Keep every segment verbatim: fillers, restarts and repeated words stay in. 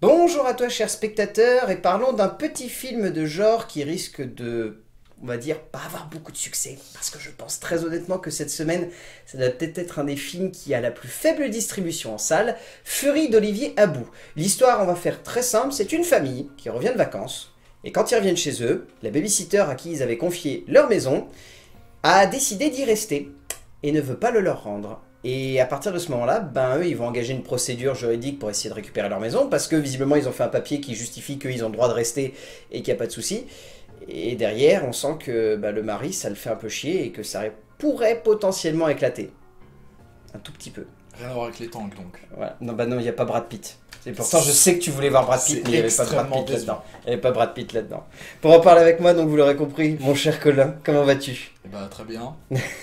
Bonjour à toi chers spectateurs, et parlons d'un petit film de genre qui risque de, on va dire, pas avoir beaucoup de succès, parce que je pense très honnêtement que cette semaine, ça doit peut-être être un des films qui a la plus faible distribution en salle, Fury d'Olivier Abou. L'histoire, on va faire très simple, c'est une famille qui revient de vacances, et quand ils reviennent chez eux, la babysitter à qui ils avaient confié leur maison a décidé d'y rester, et ne veut pas le leur rendre. Et à partir de ce moment-là, ben eux, ils vont engager une procédure juridique pour essayer de récupérer leur maison, parce que visiblement, ils ont fait un papier qui justifie qu'ils ont le droit de rester et qu'il n'y a pas de souci. Et derrière, on sent que ben, le mari, ça le fait un peu chier et que ça pourrait potentiellement éclater. Un tout petit peu. Rien à voir avec les tanks, donc. Voilà. Non, bah non, il n'y a pas Brad Pitt. Et pourtant, je sais que tu voulais voir Brad Pitt, mais il n'y avait pas Brad Pitt là-dedans. Il n'y avait pas Brad Pitt là-dedans. Pour en parler avec moi, donc vous l'aurez compris, mon cher Colin, comment vas-tu? Eh bah, très bien.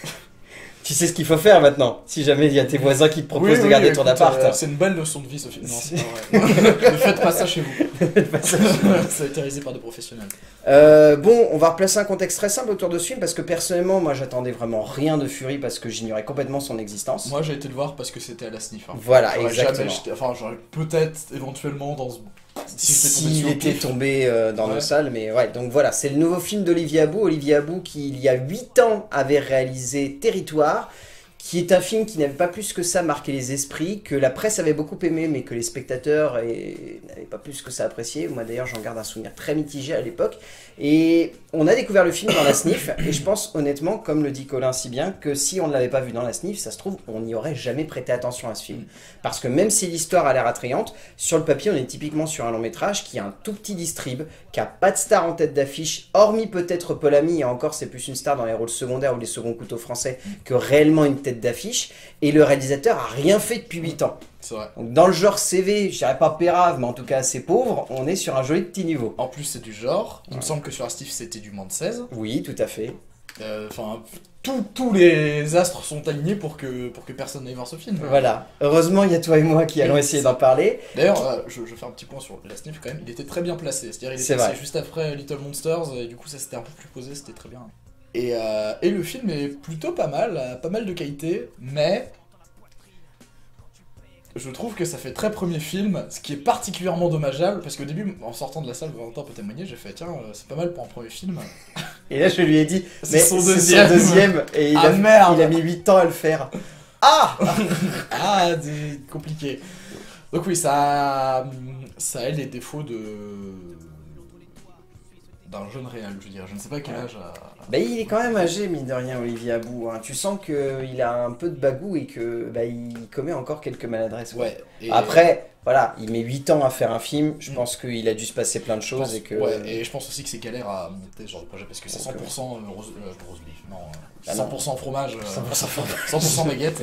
Tu sais ce qu'il faut faire maintenant, si jamais il y a tes voisins qui te proposent oui, de oui, garder ton appart. Euh, c'est une belle leçon de vie, ce film. Non, c'est pas vrai. Ne faites pas ça chez vous. Ça a été réalisé par des professionnels. Euh, bon, on va replacer un contexte très simple autour de ce film, parce que personnellement, moi j'attendais vraiment rien de Fury, parce que j'ignorais complètement son existence. Moi j'ai été le voir parce que c'était à la sniff. Hein. Voilà, exactement. Jamais, enfin, j'aurais peut-être, éventuellement, dans ce... S'il si était tombé euh, dans ouais. nos salles, mais ouais, donc voilà, c'est le nouveau film d'Olivier Abou. Olivier Abou qui, il y a huit ans, avait réalisé Territoire, qui est un film qui n'avait pas plus que ça marqué les esprits, que la presse avait beaucoup aimé, mais que les spectateurs n'avaient pas plus que ça apprécié. Moi d'ailleurs, j'en garde un souvenir très mitigé à l'époque. Et on a découvert le film dans la sniff, et je pense honnêtement, comme le dit Colin si bien, que si on ne l'avait pas vu dans la sniff, ça se trouve, on n'y aurait jamais prêté attention à ce film. Parce que même si l'histoire a l'air attrayante, sur le papier, on est typiquement sur un long métrage qui a un tout petit distrib, qui a pas de star en tête d'affiche, hormis peut-être Paul Ami, et encore c'est plus une star dans les rôles secondaires ou les seconds couteaux français, que réellement une tête d'affiche, et le réalisateur a rien fait depuis huit ans. C'est vrai. Donc dans le genre C V, je dirais pas pérave, mais en tout cas assez pauvre, on est sur un joli petit niveau. En plus c'est du genre, il ouais. me semble que sur la Steve c'était du moins de seize. Oui, tout à fait. Enfin, euh, tous les astres sont alignés pour que, pour que personne n'aille voir ce film. Voilà. Heureusement, il y a toi et moi qui allons essayer d'en parler. D'ailleurs, euh, je, je fais un petit point sur la sniff quand même, il était très bien placé. C'est-à-dire il était placé juste après Little Monsters, et du coup ça c'était un peu plus posé, c'était très bien. Et, euh, et le film est plutôt pas mal, pas mal de qualité, mais... je trouve que ça fait très premier film, ce qui est particulièrement dommageable, parce qu'au début, en sortant de la salle, Valentin peut témoigner, j'ai fait, tiens, euh, c'est pas mal pour un premier film. Et là, je lui ai dit, mais c'est son, son deuxième, et il, ah, a, merde. il a mis huit ans à le faire. Ah Ah, c'est compliqué. Donc oui, ça, ça a les défauts de... d'un jeune réal, je veux dire. Je ne sais pas quel âge a... Bah, il est quand même âgé, mine de rien, Olivier Abou. Hein. Tu sens qu'il a un peu de bagou et que bah, il commet encore quelques maladresses. Ouais. Et... après, voilà, il met huit ans à faire un film. Je mmh. pense qu'il a dû se passer plein de choses. Pense, et que... ouais, et je pense aussi que c'est galère à monter ce genre de projet parce que c'est cent pour cent euh, rose, euh, rose beef. Non, euh, cent pour cent fromage, euh, cent pour cent fromage, cent pour cent baguette.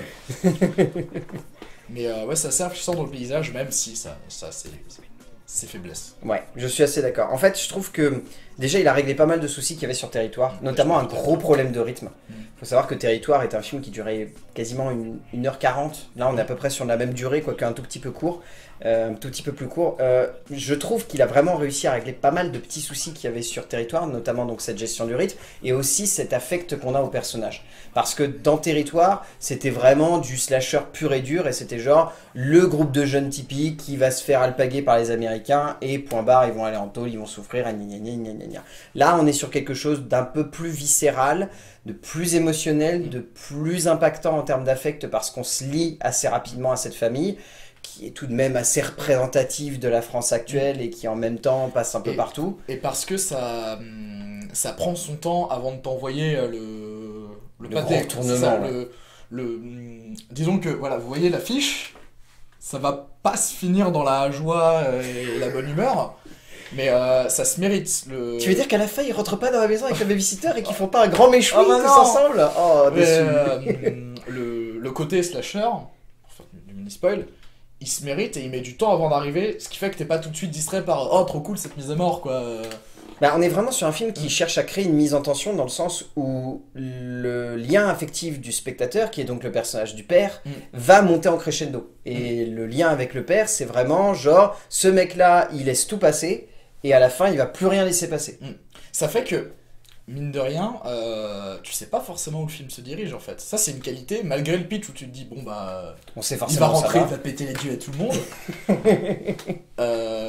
Mais euh, ouais, c'est assez affichant dans le paysage, même si ça, ça c'est... ses faiblesses. Ouais, je suis assez d'accord. En fait, je trouve que déjà, il a réglé pas mal de soucis qu'il y avait sur Territoire, notamment un gros problème de rythme. Il mmh. faut savoir que Territoire est un film qui durait quasiment une, une heure quarante. Là, on est à peu près sur la même durée, quoique un tout petit peu court, euh, un tout petit peu plus court. Euh, je trouve qu'il a vraiment réussi à régler pas mal de petits soucis qu'il y avait sur Territoire, notamment donc cette gestion du rythme, et aussi cet affect qu'on a au personnage. Parce que dans Territoire, c'était vraiment du slasher pur et dur, et c'était genre le groupe de jeunes typiques qui va se faire alpaguer par les Américains, et point barre, ils vont aller en tôle, ils vont souffrir, et gna gna gna gna gna. Là, on est sur quelque chose d'un peu plus viscéral, de plus émotionnel, de plus impactant en termes d'affect, parce qu'on se lie assez rapidement à cette famille, qui est tout de même assez représentative de la France actuelle, et qui en même temps passe un peu et, partout. Et parce que ça, ça prend son temps avant de t'envoyer le... le, le pâté, gros tournement. Le, le, disons que, voilà, vous voyez l'affiche, ça va pas se finir dans la joie et la bonne humeur, mais euh, ça se mérite. Le... Tu veux dire qu'à la fin, ils rentrent pas dans la maison avec le babysitter et qu'ils font pas un grand méchoui oh, bah tous ensemble? Oh, mais, euh, le, le côté slasher, enfin, du mini-spoil, il se mérite et il met du temps avant d'arriver, ce qui fait que t'es pas tout de suite distrait par « Oh, trop cool cette mise à mort, quoi !» Bah, on est vraiment sur un film qui mmh. cherche à créer une mise en tension dans le sens où le lien affectif du spectateur, qui est donc le personnage du père, mmh. va monter en crescendo. Et mmh. le lien avec le père, c'est vraiment genre, ce mec-là, il laisse tout passer, et à la fin, il va plus rien laisser passer. Mmh. Ça fait que, mine de rien, euh, tu sais pas forcément où le film se dirige, en fait. Ça, c'est une qualité, malgré le pitch où tu te dis, bon, bah... on sait forcément il va rentrer, va. il va péter les yeux à tout le monde. euh,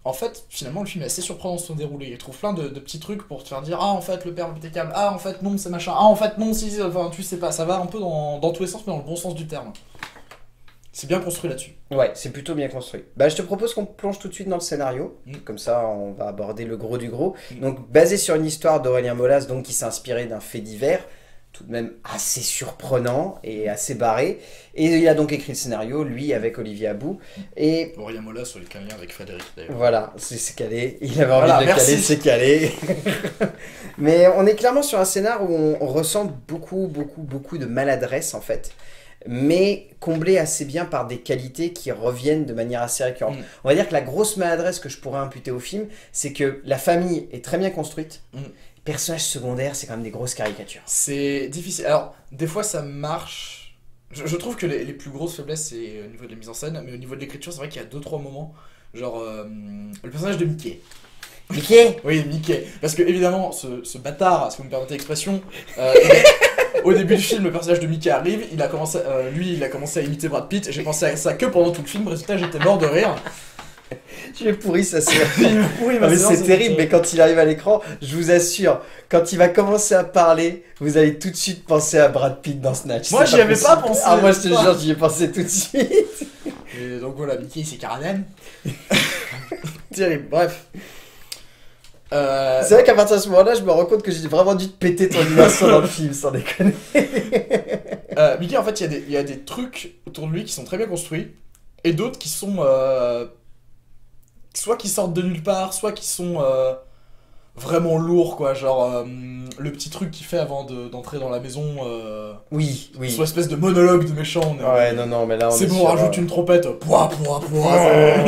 en fait, finalement, le film est assez surprenant dans son déroulé. Il trouve plein de, de petits trucs pour te faire dire, ah, en fait, le père pété câble, ah, en fait, non, c'est machin, ah, en fait, non, si, si, enfin, tu sais pas, ça va un peu dans, dans tous les sens, mais dans le bon sens du terme. C'est bien construit là-dessus. Ouais, c'est plutôt bien construit. Bah, je te propose qu'on plonge tout de suite dans le scénario. Mm. Comme ça, on va aborder le gros du gros. Mm. Donc, basé sur une histoire d'Aurélien Molas, donc qui s'est inspiré d'un fait divers, tout de même assez surprenant et assez barré. Et il a donc écrit le scénario, lui, avec Olivier Abou. Et Aurélien Molas sur les calés avec Frédéric, d'ailleurs. Voilà, c'est calé. Il avait envie voilà, de le merci. caler, c'est calé. Mais on est clairement sur un scénar où on, on ressent beaucoup, beaucoup, beaucoup de maladresse, en fait. Mais comblé assez bien par des qualités qui reviennent de manière assez récurrente. Mm. On va dire que la grosse maladresse que je pourrais imputer au film, c'est que la famille est très bien construite. Mm. Les personnages secondaires, c'est quand même des grosses caricatures. C'est difficile. Alors, des fois, ça marche. Je, je trouve que les, les plus grosses faiblesses, c'est au niveau de la mise en scène, mais au niveau de l'écriture, c'est vrai qu'il y a deux trois moments. Genre, euh, le personnage de Mickey. Mickey Oui, Mickey. Parce que, évidemment, ce, ce bâtard, si vous me permettez l'expression, euh, au début du film, le personnage de Mickey arrive, il a commencé, euh, lui, il a commencé à imiter Brad Pitt, et j'ai pensé à ça que pendant tout le film, résultat, j'étais mort de rire. Tu l'as pourri, ça c'est oui, mais c'est terrible, mais quand il arrive à l'écran, je vous assure, quand il va commencer à parler, vous allez tout de suite penser à Brad Pitt dans Snatch. Moi, j'y avais pas pensé. Ah, moi, je te jure, j'y ai pensé tout de suite. Et donc voilà, Mickey, c'est Karanen. Terrible, bref. Euh... C'est vrai qu'à partir de ce moment-là, je me rends compte que j'ai vraiment dû te péter ton immersion dans le film, sans déconner. euh, Mickey, en fait, il y, y a des trucs autour de lui qui sont très bien construits, et d'autres qui sont... Euh... soit qui sortent de nulle part, soit qui sont euh, vraiment lourds, quoi. Genre, euh, le petit truc qu'il fait avant d'entrer de, dans la maison. Euh, oui, oui. Soit espèce de monologue de méchant. On est, ouais, non, non, mais là, on c'est est bon, sur, on rajoute euh... une trompette. Pouah, pouah, pouah.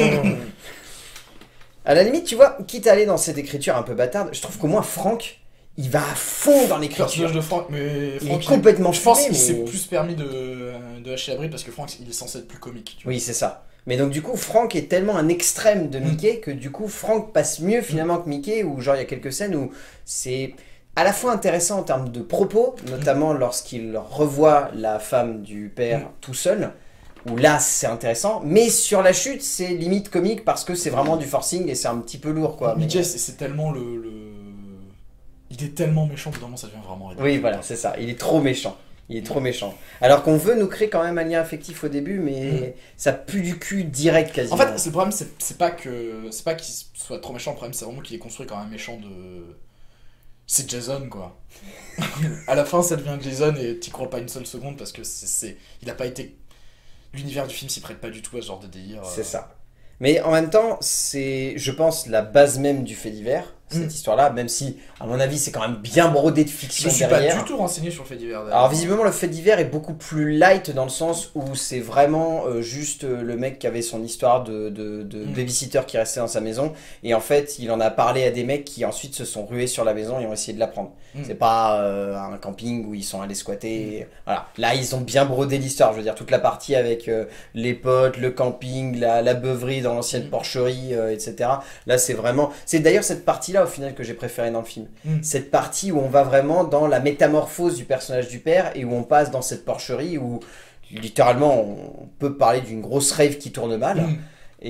À la limite, tu vois, quitte à aller dans cette écriture un peu bâtarde, je trouve qu'au moins Franck, il va à fond dans l'écriture. Le personnage de Franck, mais Franck, il est complètement je pense qu'il mais... s'est plus permis de, de hacher la bride parce que Franck, il est censé être plus comique. Tu vois. Oui, c'est ça. Mais donc du coup, Franck est tellement un extrême de Mickey mmh. que du coup, Franck passe mieux finalement mmh. que Mickey, où genre il y a quelques scènes où c'est à la fois intéressant en termes de propos, notamment mmh. lorsqu'il revoit la femme du père mmh. tout seul, où là c'est intéressant, mais sur la chute c'est limite comique parce que c'est vraiment du forcing et c'est un petit peu lourd quoi. Mickey mais... c'est tellement le, le... Il est tellement méchant que vraiment ça devient vraiment ridicule. Oui voilà, c'est ça, il est trop méchant. Il est trop méchant. Alors qu'on veut nous créer quand même un lien affectif au début, mais mmh. ça pue du cul direct quasiment. En fait, le problème, c'est pas que c'est pas qu'il soit trop méchant, le problème, c'est vraiment qu'il est construit comme un méchant de... C'est Jason, quoi. À la fin, ça devient Jason et t'y crois pas une seule seconde parce que c'est... Il a pas été... L'univers du film s'y prête pas du tout à ce genre de délire. C'est ça. Mais en même temps, c'est, je pense, la base même du fait divers, cette mmh. histoire-là, même si, à mon avis, c'est quand même bien brodé de fiction derrière. Je suis pas du tout renseigné sur le fait divers. Alors visiblement, le fait divers est beaucoup plus light dans le sens où c'est vraiment euh, juste euh, le mec qui avait son histoire de, de, de mmh. babysitter qui restait dans sa maison, et en fait, il en a parlé à des mecs qui ensuite se sont rués sur la maison et ont essayé de la prendre. Mmh. C'est pas euh, un camping où ils sont allés squatter. Mmh. Voilà. Là, ils ont bien brodé l'histoire. Je veux dire, toute la partie avec euh, les potes, le camping, la, la beuverie dans l'ancienne mmh. porcherie, euh, et cetera. Là, c'est vraiment... C'est d'ailleurs cette partie-là, au final, que j'ai préférée dans le film. Mmh. Cette partie où on va vraiment dans la métamorphose du personnage du père et où on passe dans cette porcherie où, littéralement, on peut parler d'une grosse rave qui tourne mal. Mmh.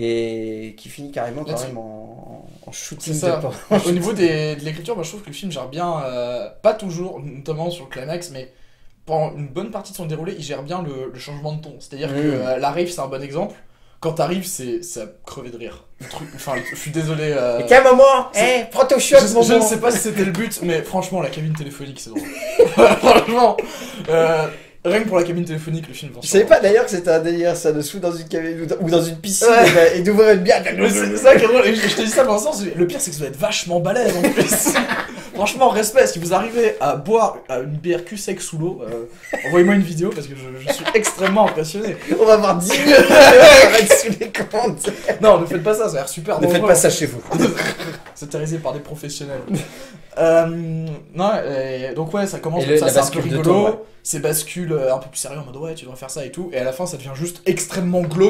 Et qui finit carrément quand même en, en shooting. C'est ça. Au niveau des, de l'écriture, moi je trouve que le film gère bien, euh, pas toujours, notamment sur le climax, mais pendant une bonne partie de son déroulé, il gère bien le, le changement de ton. C'est-à-dire mmh. que euh, la rave, c'est un bon exemple. Quand t'arrives, c'est à crever de rire. Le truc, enfin, je suis désolé. Euh, et quel moment Eh, prends ton shot, je, je ne sais pas si c'était le but, mais franchement, la cabine téléphonique, c'est drôle. Franchement. Euh, Rien que pour la cabine téléphonique, le film. Je savais pas d'ailleurs que c'était un délire, ça, de sous dans une cabine ou dans une piscine ouais. et d'ouvrir une bière. C'est ça qui est drôle. Et je, je te dis ça dans le sens, le pire c'est que ça doit être vachement balèze en plus. Franchement, respect. Si vous arrivez à boire une bière cul sec sous l'eau, euh, envoyez-moi une vidéo parce que je, je suis extrêmement impressionné. On va avoir dix minutes de sous les comptes. Non, ne faites pas ça, ça a l'air super. Ne faites pas ça chez vous. C'est terrorisé par des professionnels. euh, non, et donc ouais, ça commence et comme le, ça, c'est un peu rigolo. Ouais. C'est bascule un peu plus sérieux en mode ouais, tu devrais faire ça et tout. Et à la fin, ça devient juste extrêmement glauque.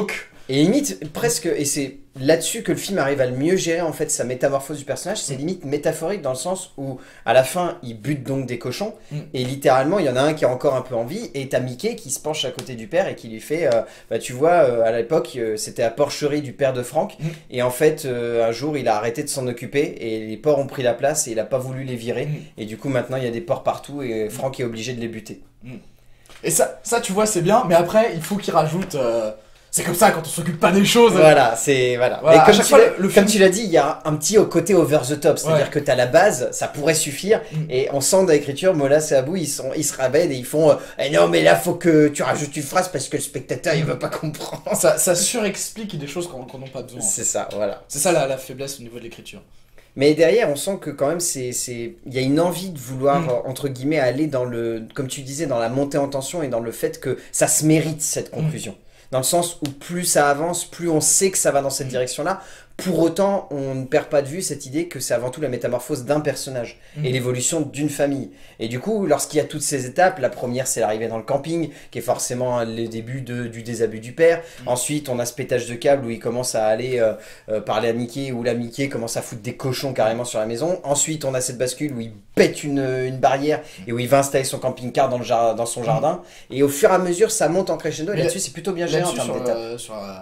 Et limite, presque, et c'est là-dessus que le film arrive à le mieux gérer en fait sa métamorphose du personnage, c'est mm. limite métaphorique dans le sens où à la fin il bute donc des cochons mm. et littéralement il y en a un qui a encore un peu envie et t'as Mickey qui se penche à côté du père et qui lui fait euh, bah tu vois euh, à l'époque euh, c'était la porcherie du père de Franck mm. et en fait euh, un jour il a arrêté de s'en occuper et les porcs ont pris la place et il a pas voulu les virer mm. et du coup maintenant il y a des porcs partout et Franck est obligé de les buter. Mm. Et ça, ça tu vois c'est bien mais après il faut qu'il rajoute... Euh... C'est comme ça quand on s'occupe pas des choses. Voilà, c'est voilà. voilà. Et comme, tu, fois, le, le comme film... tu l'as dit, il y a un petit côté over the top, c'est-à-dire ouais. que t'as la base, ça pourrait suffire, mm. et on sent dans l'écriture, Molas et Abou, ils sont, ils se rabènent et ils font, eh non mais là faut que tu rajoutes une phrase parce que le spectateur il veut pas comprendre. Ça, ça surexplique des choses qu'on qu'on n'a pas besoin. C'est ça, voilà. C'est ça la, la faiblesse au niveau de l'écriture. Mais derrière, on sent que quand même, c'est, c'est, il y a une envie de vouloir, mm. entre guillemets, aller dans le, comme tu disais, dans la montée en tension et dans le fait que ça se mérite cette conclusion. Mm. Dans le sens où plus ça avance, plus on sait que ça va dans cette direction-là. Pour autant, on ne perd pas de vue cette idée que c'est avant tout la métamorphose d'un personnage mmh. et l'évolution d'une famille. Et du coup, lorsqu'il y a toutes ces étapes, la première c'est l'arrivée dans le camping, qui est forcément le début de, du désabus du père. Mmh. Ensuite, on a ce pétage de câble où il commence à aller euh, euh, parler à Mickey, où la Mickey commence à foutre des cochons carrément sur la maison. Ensuite, on a cette bascule où il pète une, une barrière et où il va installer son camping-car dans, le jar- dans son mmh. jardin. Et au fur et à mesure, ça monte en crescendo. Et Mais là-dessus, c'est plutôt bien géré en termes d'étapes. Euh,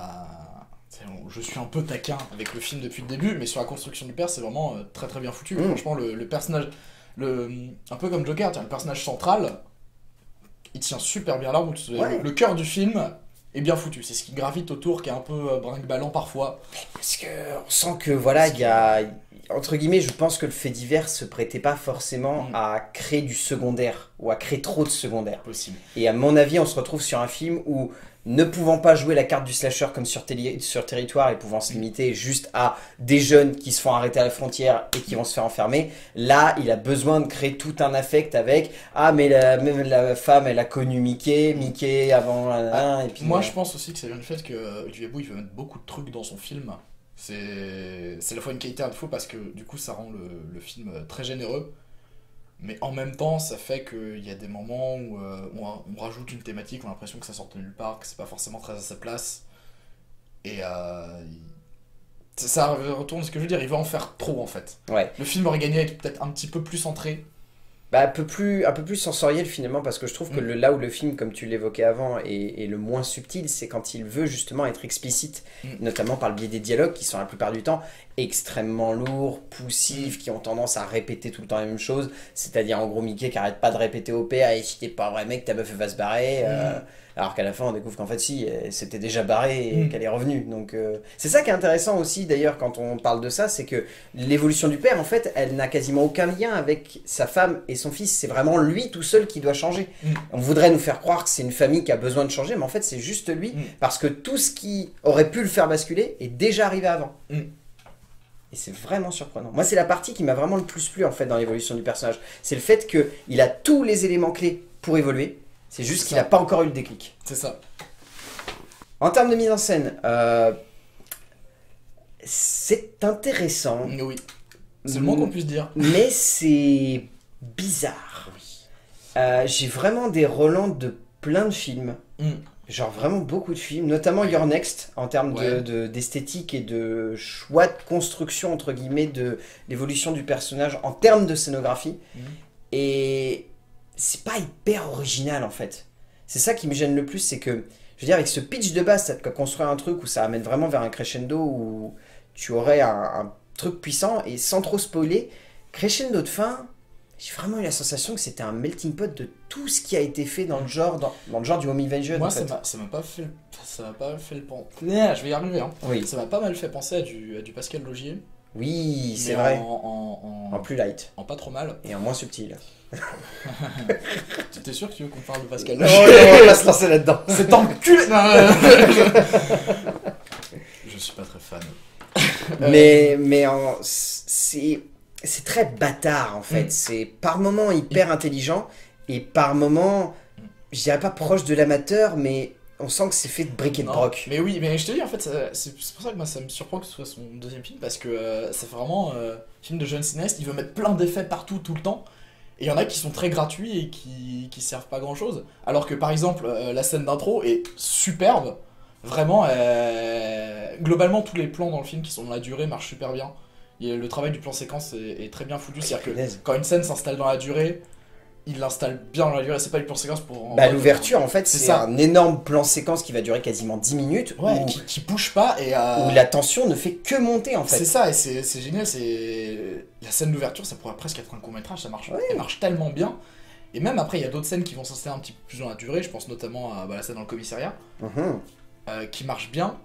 Je suis un peu taquin avec le film depuis le début, mais sur la construction du père, c'est vraiment euh, très très bien foutu. Mmh. Franchement, le, le personnage, le, un peu comme Joker, le personnage central, il tient super bien la route. Ouais. Le, le cœur du film est bien foutu. C'est ce qui gravite autour, qui est un peu euh, brinque-ballant parfois. Parce que on sent que voilà, il y a, entre guillemets, je pense que le fait divers se prêtait pas forcément mmh. à créer du secondaire ou à créer trop de secondaire. Possible. Et à mon avis, on se retrouve sur un film où ne pouvant pas jouer la carte du slasher comme sur, télé, sur territoire et pouvant se limiter juste à des jeunes qui se font arrêter à la frontière et qui vont se faire enfermer, là il a besoin de créer tout un affect avec ah mais la, même la femme elle a connu Mickey, Mickey avant ah, et puis moi euh... je pense aussi que ça vient du fait que Olivier Abou il veut mettre beaucoup de trucs dans son film. C'est c'est à la fois une qualité à défaut parce que du coup ça rend le, le film très généreux. Mais en même temps, ça fait qu'il y a des moments où euh, on, on rajoute une thématique, on a l'impression que ça sort de nulle part, que c'est pas forcément très à sa place. Et euh, il... ça retourne ce que je veux dire, il va en faire trop en fait. Ouais. Le film aurait gagné à être peut-être un petit peu plus centré. Bah, un peu plus, un peu plus sensoriel finalement, parce que je trouve que mmh. le, là où le film, comme tu l'évoquais avant, est, est le moins subtil, c'est quand il veut justement être explicite, mmh. notamment par le biais des dialogues qui sont la plupart du temps extrêmement lourds, poussifs, mmh. qui ont tendance à répéter tout le temps la même chose, c'est-à-dire en gros Mickey qui arrête pas de répéter au père, et si t'es pas un vrai mec, ta meuf va se barrer, mmh. euh, alors qu'à la fin on découvre qu'en fait si, elle s'était déjà barrée et mmh. qu'elle est revenue. Donc euh, c'est ça qui est intéressant aussi d'ailleurs quand on parle de ça, c'est que l'évolution du père en fait, elle n'a quasiment aucun lien avec sa femme et son fils, c'est vraiment lui tout seul qui doit changer. Mmh. On voudrait nous faire croire que c'est une famille qui a besoin de changer, mais en fait c'est juste lui, mmh. parce que tout ce qui aurait pu le faire basculer est déjà arrivé avant. Mmh. Et c'est vraiment surprenant. Moi c'est la partie qui m'a vraiment le plus plu en fait dans l'évolution du personnage, c'est le fait qu'il a tous les éléments clés pour évoluer, c'est juste c'est qu'il n'a pas encore eu le déclic. C'est ça. En termes de mise en scène, euh, c'est intéressant. Oui, c'est le moins qu'on puisse dire. Mais c'est bizarre. Oui. Euh, j'ai vraiment des relents de plein de films. Mm. Genre vraiment beaucoup de films, notamment Your Next, en termes ouais. de, de, d'esthétique et de choix de construction, entre guillemets, de l'évolution du personnage, en termes de scénographie. Mm. Et c'est pas hyper original, en fait. C'est ça qui me gêne le plus, c'est que, je veux dire, avec ce pitch de base, ça te construire un truc où ça amène vraiment vers un crescendo, où tu aurais un, un truc puissant, et sans trop spoiler, crescendo de fin... J'ai vraiment eu la sensation que c'était un melting pot de tout ce qui a été fait dans le genre, dans, dans le genre du home invasion. Moi, en fait. ça m'a pas fait, ça m'a pas fait le penser. Je vais y arriver. Hein. Oui. Ça m'a pas mal fait penser à du, à du Pascal Logier. Oui, c'est vrai. En, en, en, en plus light. En pas trop mal. Et en moins subtil. Tu t'es sûr que tu veux qu'on parle de Pascal Logier? Non, on va se lancer là-dedans. C'est enculé. Je suis pas très fan. Mais, mais en, c'est. C'est très bâtard en fait, mmh. c'est par moments hyper intelligent et par moments, je dirais pas proche de l'amateur, mais on sent que c'est fait de briques et de broc. Mais oui, mais je te dis en fait, c'est pour ça que moi ça me surprend que ce soit son deuxième film, parce que euh, c'est vraiment un euh, film de jeune cinéaste, il veut mettre plein d'effets partout, tout le temps, et il y en a qui sont très gratuits et qui, qui servent pas grand chose, alors que par exemple, euh, la scène d'intro est superbe. Vraiment, euh... globalement, tous les plans dans le film qui sont dans la durée marchent super bien. Et le travail du plan séquence est, est très bien foutu. C'est-à-dire que quand une scène s'installe dans la durée, il l'installe bien dans la durée. C'est pas du plan séquence pour. Bah, l'ouverture, en fait, c'est un énorme plan séquence qui va durer quasiment dix minutes. Ouais, où... qui, qui bouge pas et. Euh... Où la tension ne fait que monter, en fait. C'est ça, et c'est génial. C'est la scène d'ouverture, ça pourrait presque être un court-métrage. Ça marche, ouais. Elle marche tellement bien. Et même après, il y a d'autres scènes qui vont s'installer un petit peu plus dans la durée. Je pense notamment à bah, la scène dans le commissariat, mmh. euh, qui marche bien.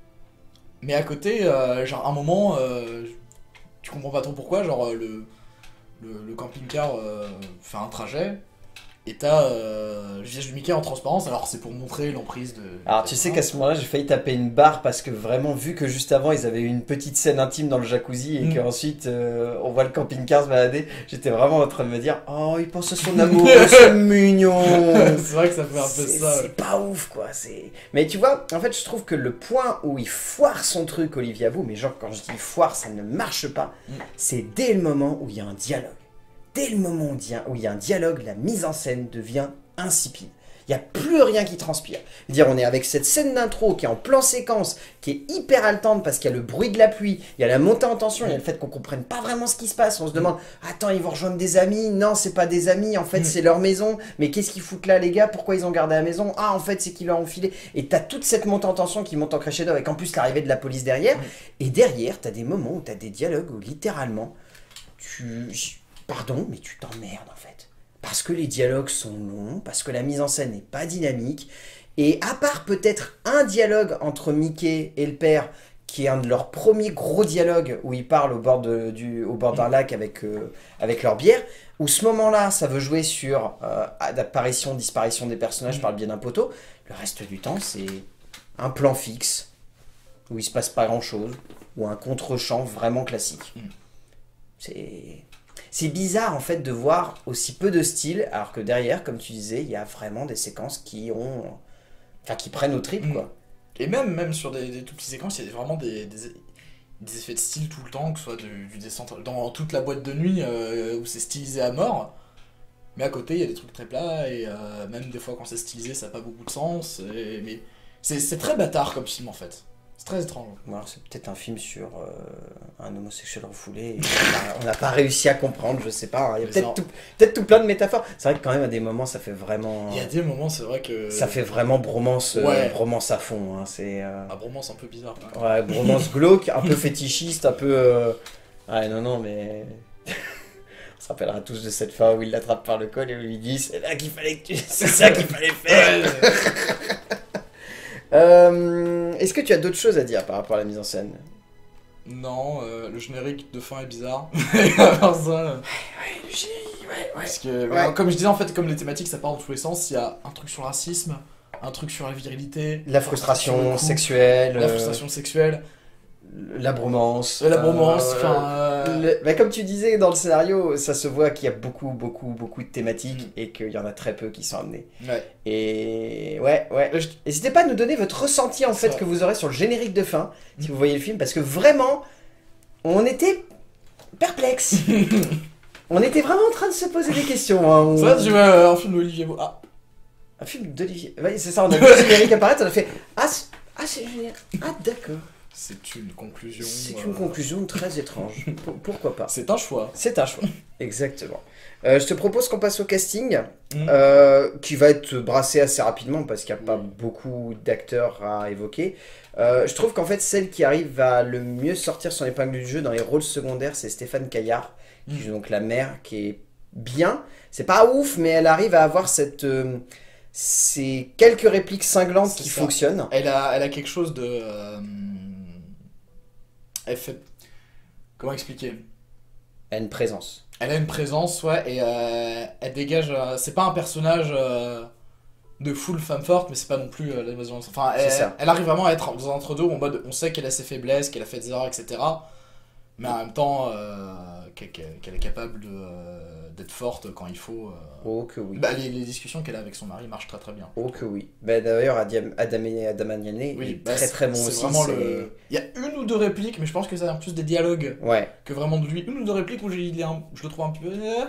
Mais à côté, euh, genre, un moment. Euh... Tu comprends pas trop pourquoi, genre le, le, le camping-car euh, fait un trajet et t'as euh, le visage de Mickey en transparence, alors c'est pour montrer l'emprise de... Alors tu sais qu'à ce moment-là j'ai failli taper une barre parce que vraiment vu que juste avant ils avaient eu une petite scène intime dans le jacuzzi et mmh. qu'ensuite euh, on voit le camping-car se balader, j'étais vraiment en train de me dire oh il pense à son amour, c'est mignon. C'est vrai que ça fait un peu ça. C'est pas ouf quoi, c'est... Mais tu vois, en fait je trouve que le point où il foire son truc Olivier Abou, mais genre quand je dis foire ça ne marche pas, mmh. c'est dès le moment où il y a un dialogue. Dès le moment où il y a un dialogue, la mise en scène devient insipide. Il n'y a plus rien qui transpire. Dire, on est avec cette scène d'intro qui est en plan séquence, qui est hyper haletante parce qu'il y a le bruit de la pluie, il y a la montée en tension, il y a le fait qu'on ne comprenne pas vraiment ce qui se passe. On se demande, attends, ils vont rejoindre des amis? Non, c'est pas des amis, en fait, mmh. c'est leur maison. Mais qu'est-ce qu'ils foutent là, les gars? Pourquoi ils ont gardé la maison? Ah, en fait, c'est qu'ils leur ont filé. Et tu as toute cette montée en tension qui monte en crescendo avec en plus l'arrivée de la police derrière. Mmh. Et derrière, tu as des moments où tu as des dialogues où littéralement, tu... Pardon, mais tu t'emmerdes en fait. Parce que les dialogues sont longs, parce que la mise en scène n'est pas dynamique. Et à part peut-être un dialogue entre Mickey et le père, qui est un de leurs premiers gros dialogues où ils parlent au bord, de, du, au bord d'un lac avec, euh, avec leur bière, où ce moment-là, ça veut jouer sur euh, l'apparition, disparition des personnages par le biais d'un poteau. Le reste du temps, c'est un plan fixe, où il se passe pas grand-chose, ou un contre-champ vraiment classique. C'est... C'est bizarre en fait de voir aussi peu de style, alors que derrière, comme tu disais, il y a vraiment des séquences qui ont, enfin qui prennent au trip quoi. Et même même sur des, des tout petites séquences, il y a vraiment des, des, des effets de style tout le temps, que ce soit du, du décentre dans toute la boîte de nuit euh, où c'est stylisé à mort. Mais à côté, il y a des trucs très plats et euh, même des fois quand c'est stylisé, ça n'a pas beaucoup de sens. Et, mais c'est très bâtard comme film en fait. C'est très étrange. Bon, c'est peut-être un film sur euh, un homosexuel refoulé. On n'a pas réussi à comprendre, je sais pas. Hein. Il y a peut-être tout, peut tout plein de métaphores. C'est vrai que quand même à des moments ça fait vraiment. Il y a des moments, c'est vrai que. Ça fait vraiment bromance, ouais. euh, bromance à fond. Hein. C'est. Euh... Ah, bromance un peu bizarre. Quand même. Ouais, bromance glauque, un peu fétichiste, un peu. Euh... Ouais, non, non, mais. On se rappellera tous de cette fin où il l'attrape par le col et où il lui dit c'est là qu'il fallait que tu. C'est ça qu'il fallait faire. Euh, Est-ce que tu as d'autres choses à dire par rapport à la mise en scène? Non, euh, le générique de fin est bizarre. À ça, euh... ouais, ouais, le générique, ouais, ouais. Parce que, ouais. Comme je disais, en fait, comme les thématiques, ça part dans tous les sens. Il y a un truc sur le racisme, un truc sur la virilité, la frustration sexuelle, la frustration sexuelle, la bromance, la bromance. Enfin, euh... euh... bah, comme tu disais dans le scénario, ça se voit qu'il y a beaucoup, beaucoup, beaucoup de thématiques mm. et qu'il y en a très peu qui sont amenées. Ouais. Et ouais, ouais. Je... N'hésitez pas à nous donner votre ressenti en fait vrai. que vous aurez sur le générique de fin mm. si vous voyez le film, parce que vraiment, on était perplexes. On était vraiment en train de se poser des questions. Hein. On... Ça, tu vois un film d'Olivier Beau. Ah. Un film d'Olivier. Ouais, c'est ça. On a vu le générique apparaître, on a fait ah, ah c'est génial. Ah d'accord. C'est une conclusion. C'est une euh... conclusion très étrange. Pourquoi pas? C'est un choix. C'est un choix. Exactement. Euh, je te propose qu'on passe au casting, mmh. euh, qui va être brassé assez rapidement parce qu'il n'y a pas beaucoup d'acteurs à évoquer. Euh, je trouve qu'en fait, celle qui arrive à le mieux sortir son épingle du jeu dans les rôles secondaires, c'est Stéphane Caillard, mmh. qui joue donc la mère, qui est bien. C'est pas ouf, mais elle arrive à avoir cette... Euh, ces quelques répliques cinglantes qui ça. fonctionnent. Elle a, elle a quelque chose de... Euh... Elle fait... Comment expliquer? Elle a une présence. Elle a une présence, ouais, et euh, elle dégage... Euh, c'est pas un personnage euh, de full femme forte, mais c'est pas non plus euh, la maison... Enfin, elle, elle arrive vraiment à être dans un entre-deux où en mode, on sait qu'elle a ses faiblesses, qu'elle a fait des erreurs, et cetera. Mais en même temps, euh, qu'elle, qu'elle est capable de, euh, d'être forte quand il faut. Euh... Oh que oui. Bah, les, les discussions qu'elle a avec son mari marchent très très bien. Oh que oui. Bah, d'ailleurs, Adam, Adam, Adam Aniane oui, est bah, très très bon c'est aussi. Vraiment le... Il y a une ou deux répliques, mais je pense que ça a plus des dialogues ouais. que vraiment de lui. Une ou deux répliques où il est un... je le trouve un peu...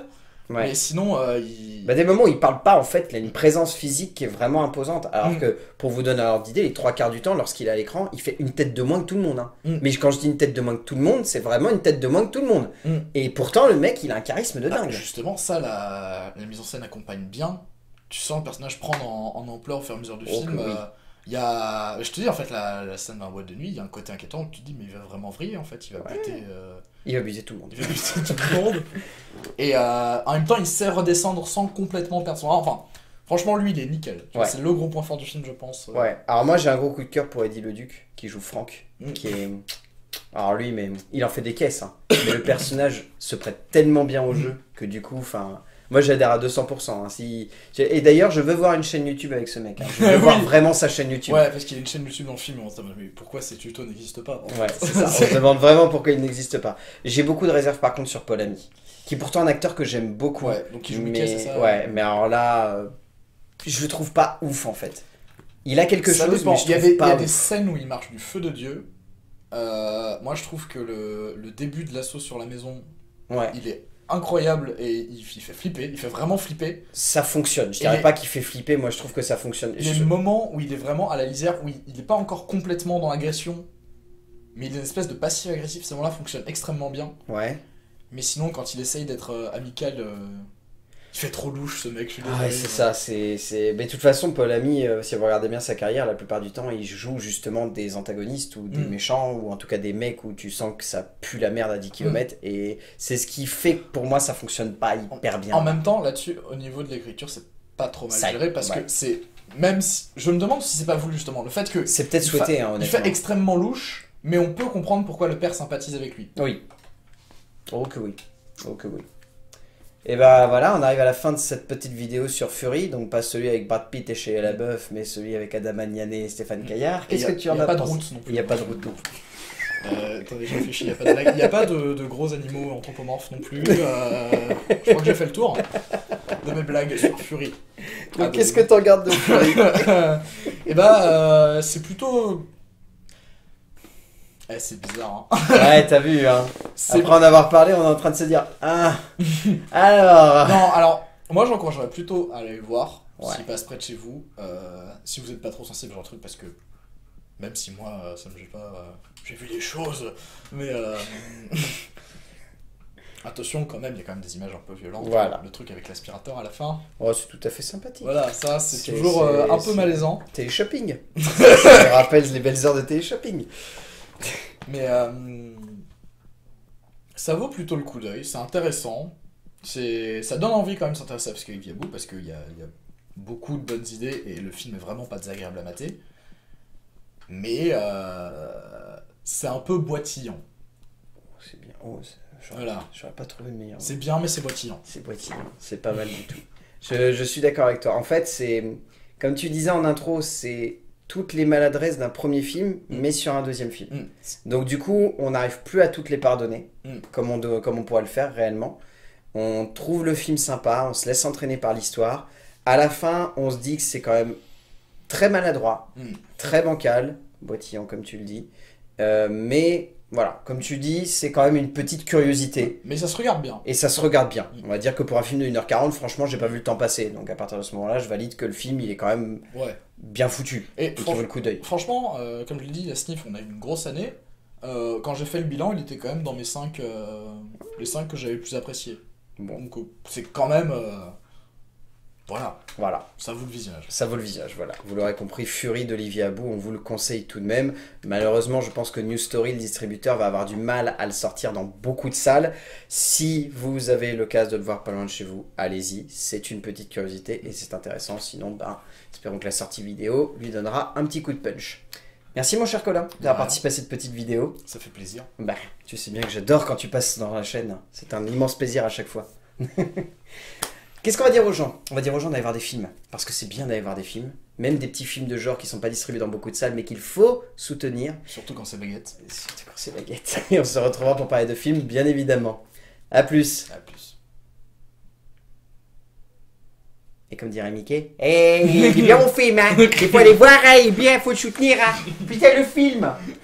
Ouais. Mais sinon, euh, il... Bah, des moments où il parle pas, en fait, il a une présence physique qui est vraiment imposante. Alors mm. que, pour vous donner un ordre d'idée, les trois quarts du temps, lorsqu'il est à l'écran, il fait une tête de moins que tout le monde. Hein. Mm. Mais quand je dis une tête de moins que tout le monde, c'est vraiment une tête de moins que tout le monde. Mm. Et pourtant, le mec, il a un charisme de dingue. Ah, justement, ça, la... la mise en scène accompagne bien. Tu sens le personnage prendre en, en ampleur au fur et à mesure du oh, film. Oui. Euh... Il y a, je te dis en fait la, la scène dans la boîte de nuit, il y a un côté inquiétant où tu te dis mais il va vraiment vriller en fait, il va ouais. buter. Euh... Il va buter tout le monde. Il va buter tout le monde. Et euh, en même temps il sait redescendre sans complètement perdre son. Enfin, franchement lui il est nickel. Ouais. C'est le gros point fort du film je pense. Ouais. Alors moi j'ai un gros coup de cœur pour Eddie Leduc qui joue Franck, mm. qui est. Alors lui mais il en fait des caisses. Hein. Mais le personnage se prête tellement bien au jeu que du coup enfin. Moi j'adhère à deux cents pour cent. Hein. Si... Et d'ailleurs, je veux voir une chaîne YouTube avec ce mec. Hein. Je veux oui. voir vraiment sa chaîne YouTube. Ouais, parce qu'il y a une chaîne YouTube dans le film. On se demande mais pourquoi ces tutos n'existent pas. Ouais, c'est ça. On se demande vraiment pourquoi ils n'existent pas. J'ai beaucoup de réserves par contre sur Paul Ami, qui est pourtant un acteur que j'aime beaucoup. Ouais, donc il joue mais... Mickey, c'est ça. Ouais, mais alors là, euh... je le trouve pas ouf en fait. Il a quelque ça chose, dépend. mais je il y a, trouve des, pas il y a ouf. des scènes où il marche du feu de Dieu. Euh, moi, je trouve que le, le début de l'assaut sur la maison, ouais. il est incroyable et il, il fait flipper, il fait vraiment flipper. Ça fonctionne, je dirais les... pas qu'il fait flipper, moi je trouve que ça fonctionne. Il y a je... des moments où il est vraiment à la lisière, où il n'est pas encore complètement dans l'agression, mais il a une espèce de passif-agressif, ces moments-là fonctionnent extrêmement bien. Ouais. Mais sinon, quand il essaye d'être euh, amical, euh, il fait trop louche ce mec. Je suis ah ouais, c'est ça, c'est, c'est... Mais de toute façon, Paul Ami, euh, si vous regardez bien sa carrière, la plupart du temps, il joue justement des antagonistes ou des mm. méchants, ou en tout cas des mecs où tu sens que ça pue la merde à dix kilomètres, mm. et c'est ce qui fait que pour moi ça fonctionne pas hyper bien. En même temps, là-dessus, au niveau de l'écriture, c'est pas trop mal ça, géré, parce ouais. que c'est... Même si... Je me demande si c'est pas voulu justement, le fait que... C'est peut-être souhaité, fa... hein, honnêtement. Il fait extrêmement louche, mais on peut comprendre pourquoi le père sympathise avec lui. Oui. Oh que oui. Oh que oui. Et bah voilà, on arrive à la fin de cette petite vidéo sur Fury, donc pas celui avec Brad Pitt et Shia LaBeouf, mais celui avec Adam Agnané et Stéphane Caillard. Qu'est-ce que tu en as pensé ? Il n'y a pas de route non plus. Il n'y a pas de route non plus. Euh, attendez, j'ai réfléchi, il n'y a pas, de, a pas de, de gros animaux anthropomorphes non plus. Euh, je crois que j'ai fait le tour de mes blagues sur Fury. Donc ah, qu'est-ce que t'en gardes de Fury ? Et bah, euh, c'est plutôt... Eh, c'est bizarre, hein. Ouais, t'as vu, hein. C'est... Après en avoir parlé, on est en train de se dire, ah, alors... Non, alors, moi j'encouragerais plutôt à aller le voir, ouais. s'il passe près de chez vous, euh, si vous n'êtes pas trop sensible genre de truc, parce que, même si moi, euh, ça me gêne pas, euh, j'ai vu des choses, mais... Euh... Attention, quand même, il y a quand même des images un peu violentes. Voilà. Le truc avec l'aspirateur à la fin. Oh, c'est tout à fait sympathique. Voilà, ça, c'est, c'est toujours c'est, euh, un peu c'est... malaisant. Télé-shopping. Ça me rappelle les belles heures de télé-shopping. Mais euh, ça vaut plutôt le coup d'œil, c'est intéressant. C'est, ça donne envie quand même de s'intéresser à Olivier Abou parce qu'il y a, il y a beaucoup de bonnes idées et le film est vraiment pas désagréable à mater. Mais euh, c'est un peu boitillant. C'est bien. Oh, c'est... J'aurais, voilà. J'aurais pas trouvé le meilleur. C'est bien, mais c'est boitillant. C'est boitillant, c'est pas mal du tout. Je, je suis d'accord avec toi. En fait, c'est comme tu disais en intro, c'est toutes les maladresses d'un premier film, mm. mais sur un deuxième film. Mm. Donc du coup, on n'arrive plus à toutes les pardonner, mm. comme, on doit, comme on pourrait le faire réellement. On trouve le film sympa, on se laisse entraîner par l'histoire. À la fin, on se dit que c'est quand même très maladroit, mm. très bancal, boitillant comme tu le dis, euh, mais... Voilà, comme tu dis, c'est quand même une petite curiosité. Mais ça se regarde bien. Et ça se regarde bien. On va dire que pour un film de une heure quarante, franchement, j'ai pas vu le temps passer. Donc à partir de ce moment-là, je valide que le film, il est quand même ouais. bien foutu. Et, et qu'il vaut le coup d'œil. Franchement, euh, comme je l'ai dit, la Sniff, on a eu une grosse année. Euh, quand j'ai fait le bilan, il était quand même dans mes cinq, euh, les cinq que j'avais le plus appréciés. Bon. Donc c'est quand même... Euh... Voilà. Voilà. Ça vaut le visionnage. Ça vaut le visionnage, voilà. Vous l'aurez compris, Fury d'Olivier Abou, on vous le conseille tout de même. Malheureusement, je pense que New Story, le distributeur, va avoir du mal à le sortir dans beaucoup de salles. Si vous avez l'occasion de le voir pas loin de chez vous, allez-y. C'est une petite curiosité et c'est intéressant. Sinon, ben, espérons que la sortie vidéo lui donnera un petit coup de punch. Merci mon cher Colin d'avoir ouais. participé à cette petite vidéo. Ça fait plaisir. Bah, tu sais bien que j'adore quand tu passes dans la chaîne. C'est un immense plaisir à chaque fois. Qu'est-ce qu'on va dire aux gens ? On va dire aux gens d'aller voir des films, parce que c'est bien d'aller voir des films, même des petits films de genre qui ne sont pas distribués dans beaucoup de salles, mais qu'il faut soutenir. Surtout quand c'est baguette. Surtout quand c'est baguette. Et on se retrouvera pour parler de films, bien évidemment. A plus. À plus. Et comme dirait Mickey, hey, il est bien mon film, hein. Il faut aller voir, hein, il est bien, il faut le soutenir, hein. Putain, le film.